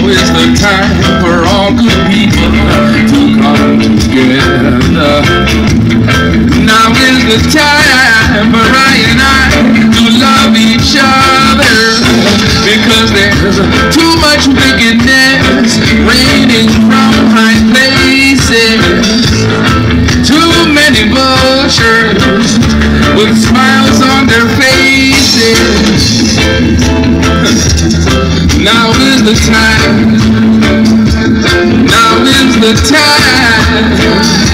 is the time for all good people to come together. Now is the time for I and I to love each other, because there's too much wickedness raining from high places. Too many vultures with smiles on their faces. Now is the time. Now is the time.